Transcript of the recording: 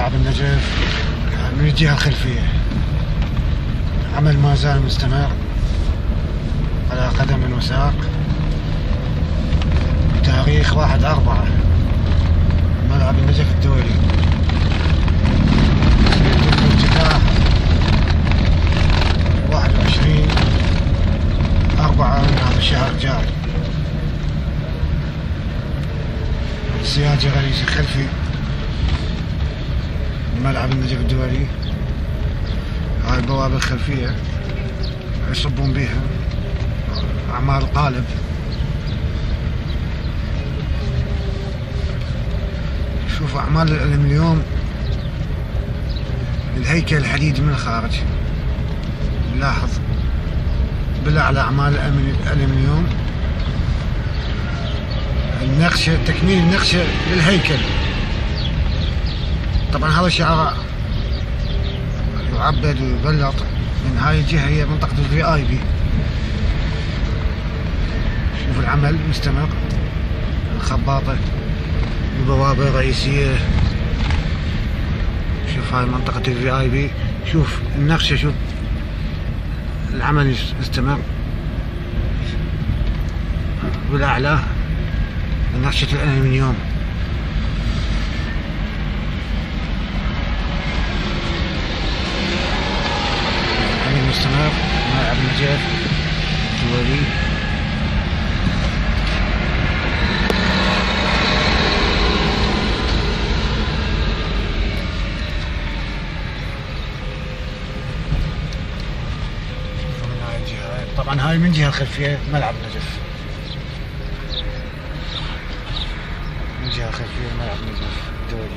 ملعب النجف من الجهة الخلفية. عمل ما زال مستمر على قدم وساق. تاريخ 1/4 ملعب النجف الدولي. سيتم افتتاح 21/4 من هذا الشهر الجاري. سياج رئيس الخلفي ملعب النجف الدولي. هاي البوابة الخلفية يصبون بها أعمال القالب. شوف أعمال الألمنيوم، الهيكل الحديدي من الخارج. نلاحظ بالأعلى أعمال الألمنيوم، النقشة، تكميل النقشة للهيكل. طبعا هذا الشعراء يعبد ويبلط من هاي الجهة، هي منطقة الVIP. شوف العمل مستمر، الخباطة، البوابة الرئيسية. شوف هاي منطقة الVIP، شوف النقشة، شوف العمل يستمر. بالأعلى نقشة الألمنيوم. عمل مستمر ملعب النجف الدولي. طبعا هاي من جهة الخلفية ملعب النجف، من جهة خلفية ملعب النجف الدولي.